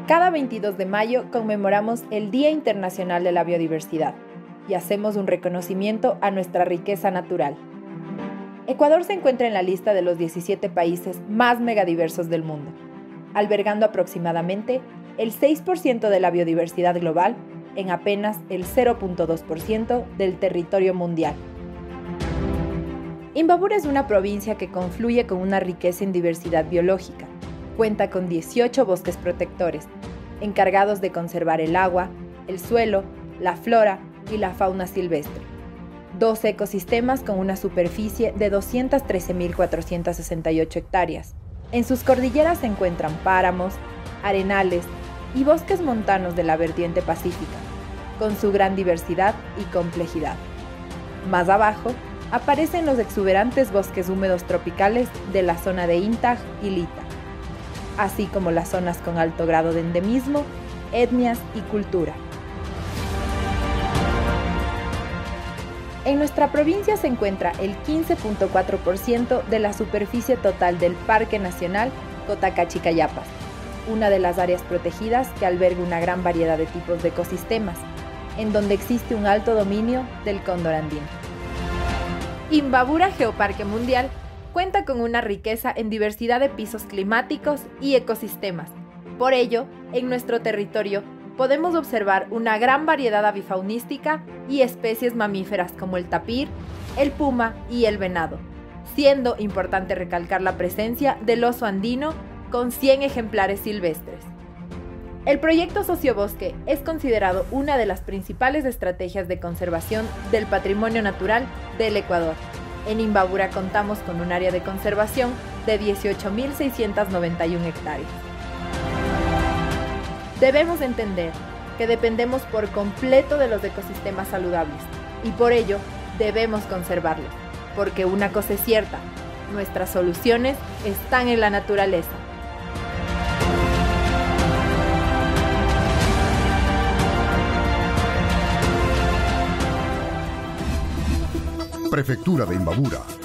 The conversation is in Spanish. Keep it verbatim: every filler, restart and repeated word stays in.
Cada veintidós de mayo conmemoramos el Día Internacional de la Biodiversidad y hacemos un reconocimiento a nuestra riqueza natural. Ecuador se encuentra en la lista de los diecisiete países más megadiversos del mundo, albergando aproximadamente el seis por ciento de la biodiversidad global en apenas el cero punto dos por ciento del territorio mundial. Imbabura es una provincia que confluye con una riqueza en diversidad biológica. Cuenta con dieciocho bosques protectores, encargados de conservar el agua, el suelo, la flora y la fauna silvestre. Dos ecosistemas con una superficie de doscientas trece mil cuatrocientas sesenta y ocho hectáreas. En sus cordilleras se encuentran páramos, arenales y bosques montanos de la vertiente pacífica, con su gran diversidad y complejidad. Más abajo, aparecen los exuberantes bosques húmedos tropicales de la zona de Intag y Lita, así como las zonas con alto grado de endemismo, etnias y cultura. En nuestra provincia se encuentra el quince punto cuatro por ciento de la superficie total del Parque Nacional Cotacachi-Cayapas, una de las áreas protegidas que alberga una gran variedad de tipos de ecosistemas, en donde existe un alto dominio del cóndor andino. Imbabura Geoparque Mundial cuenta con una riqueza en diversidad de pisos climáticos y ecosistemas. Por ello, en nuestro territorio podemos observar una gran variedad avifaunística y especies mamíferas como el tapir, el puma y el venado, siendo importante recalcar la presencia del oso andino con cien ejemplares silvestres. El proyecto Sociobosque es considerado una de las principales estrategias de conservación del patrimonio natural del Ecuador. En Imbabura contamos con un área de conservación de dieciocho mil seiscientas noventa y una hectáreas. Debemos entender que dependemos por completo de los ecosistemas saludables y por ello debemos conservarlos, porque una cosa es cierta, nuestras soluciones están en la naturaleza. Prefectura de Imbabura.